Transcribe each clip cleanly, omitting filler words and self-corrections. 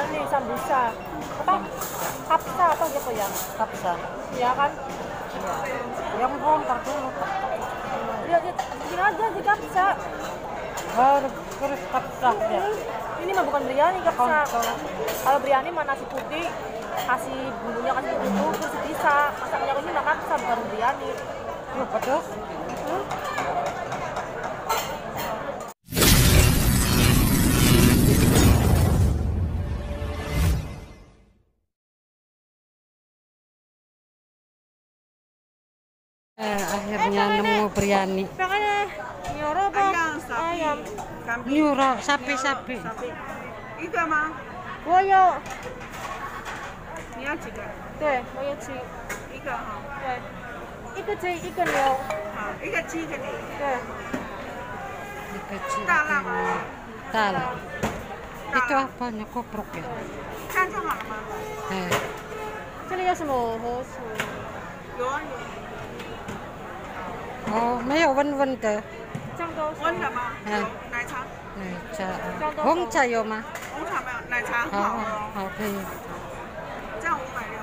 biryani, sambusa, apa? Kapsa apa gitu ya? Kapsa. Iya kan? Iya. Yang bongkar dulu. Dia gini aja di kapsa. Terus kapsa ya. Ini mah bukan biryani, kapsa. Kalau biryani mah nasi putih, kasih bumbunya kasih bumbu terus bisa. Masaknya ini mah kapsa bukan biryani. Loh, pedas. Akhirnya nemu biryani. Makanya nyoro apa? Ayam. Nyuro sapi. 一个吗？ 我有， 你要几个？ 对，我有鸡， 一个哈。 对，一个鸡一个牛， 好，一个鸡给你。 对， 大辣吗？ Tal. Itu apanya koprok ya? 这样就好了吗？ 这里有什么和薯？ 有啊有。 Oh, may wan de. 这样都是。 温的吗？有嗯奶茶。 Hong有吗？ 红茶没有，奶茶很好喝哦。 好，可以。 这样560。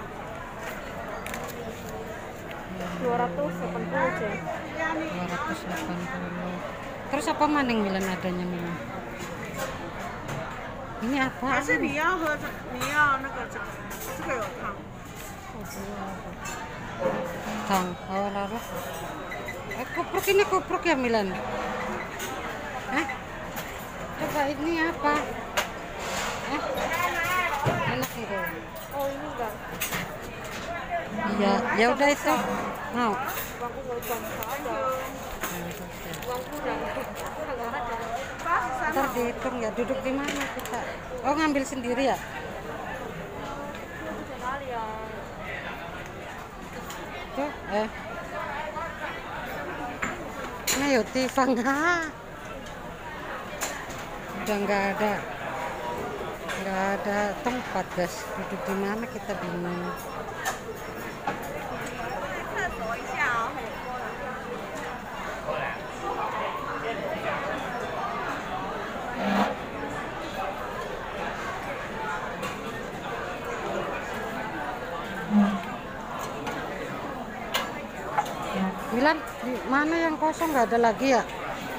280 aja. 280. Terus apa maning Milan adanya Milan? Ini apa? 还是你要喝这？你要那个这个有汤。 Tang, oh lalu. Koprok ini koprok ya Milan? Coba ini apa? Enak enggak? Oh ini enggak. Iya, ya udah itu. Mau. Bangku mau bangsa ada. Bangku udah nggak ada. Ntar dihitung ya, duduk di mana kita? Oh ngambil sendiri ya? Tuh, ayo Tifang, udah nggak ada tempat guys, duduk di mana kita bingung. Milan, di mana yang kosong nggak ada lagi ya?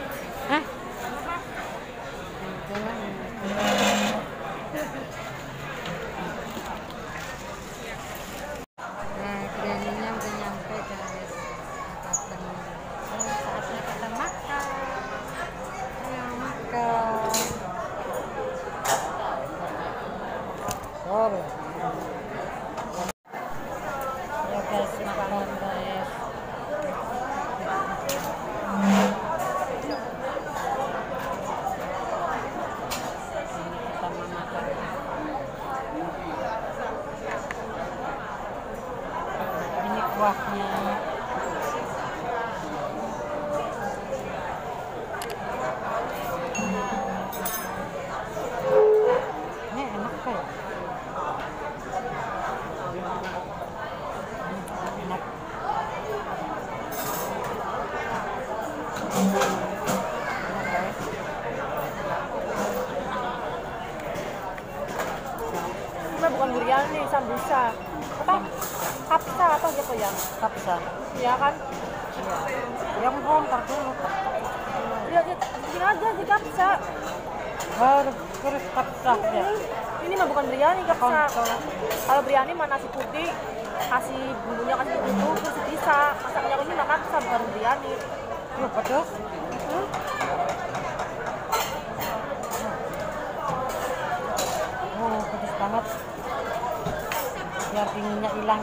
Nah, biryaninya udah nyampe guys. Saatnya kita makan. Ayo makan. Sorry. Ya guys, makan guys. Ini kuahnya. Ini enak kok. Enak. Ini bukan biryani, sambusa, apa? Kapsa apa gitu ya? Kapsa. Iya kan? Iya. Yang bongkar dulu. Dia gini aja di kapsa. Terus kapsa ya. Ini mah bukan biryani, kapsa. Kalau biryani mah nasi putih, kasih bumbunya kasih bumbu terus bisa. Masaknya ini mah kapsa bukan biryani. Loh, pedas. Oh, pedas banget. Biar dinginnya hilang.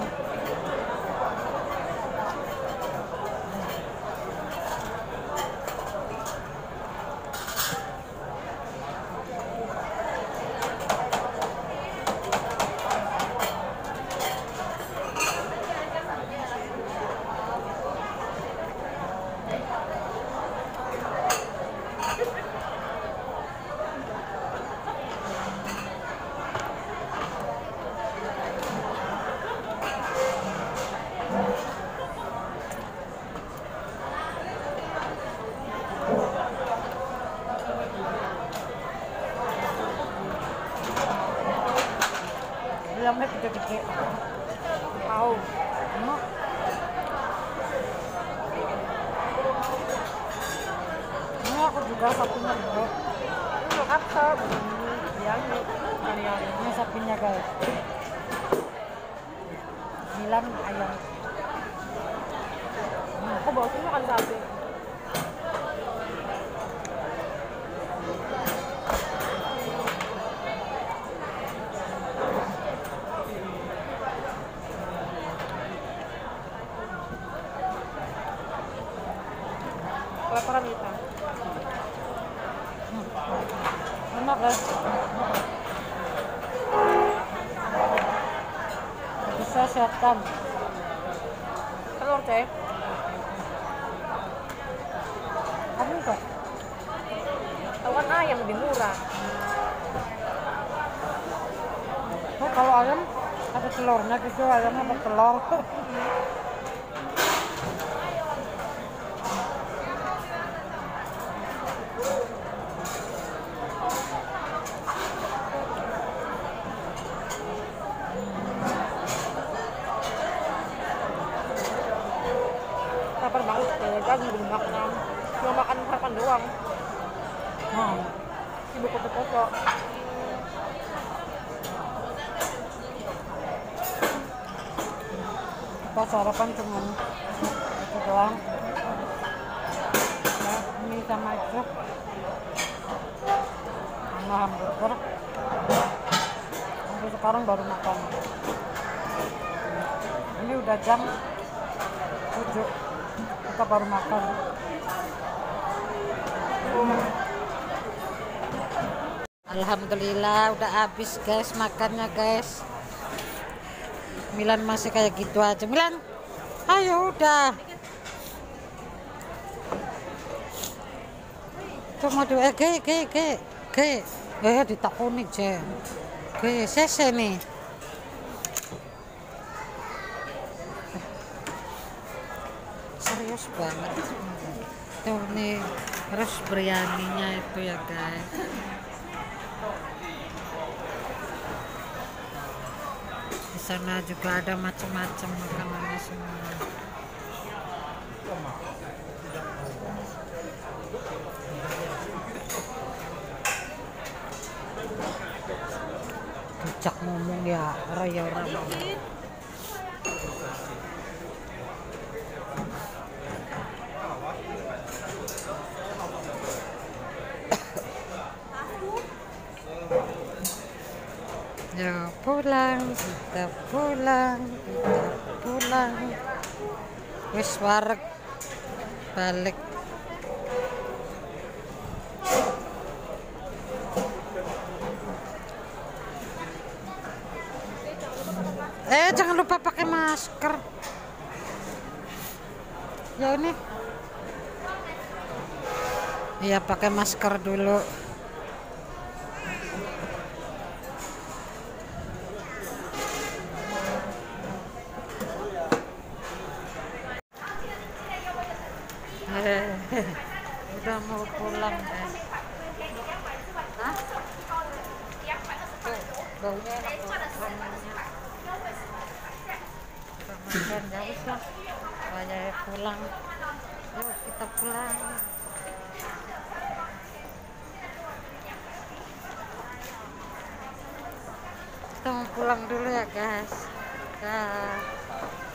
ayamnya gede-gede. Tahu. Enak. Ini aku juga sapinya gede. Ini kapsa, biryani, biryani. Ini sapinya guys. 9 ayam. Aku bawa sini makan sapi. Kelaparan kita. Enak guys. Bisa sehatkan. Telur cek. Kamu enggak? Tahu kan ayam lebih murah. Oh, kalau ayam ada telurnya gitu, ayamnya ada telur. Lapar banget, kan belum makan. Cuma makan sarapan doang. Nah, Ibu foto-foto. kita sarapan cuma itu doang. Ya, ini sama itu sama hamburger. Sampai sekarang baru makan. Ini udah jam 7, kita baru makan. Alhamdulillah udah habis guys makannya guys. Milan masih kayak gitu aja. Milan, ayo udah. Cuma dua ditakoni je. Sese nih. Serius banget. Tuh nih terus biryaninya itu ya guys. Di sana juga ada macam-macam makanannya semua. Cocok ngomong ya orang. Ya pulang, kita pulang. Wis wareg balik. Jangan lupa pakai masker. Ya ini. Iya, pakai masker dulu. Udah mau pulang guys. Hah? Tuh, baunya enak banget. Makan ya wis lah. Saya pulang. Yuk kita pulang. Kita mau pulang dulu ya guys. Dah.